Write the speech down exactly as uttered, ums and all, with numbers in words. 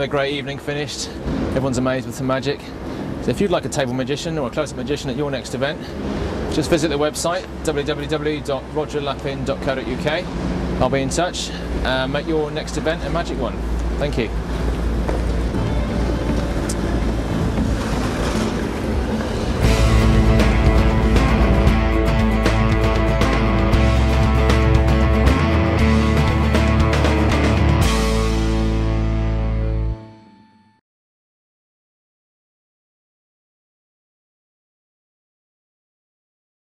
another great evening finished. Everyone's amazed with some magic. So if you'd like a table magician or a close-up magician at your next event, just visit the website w w w dot roger lapin dot co dot u k. I'll be in touch and make your next event a magic one. Thank you.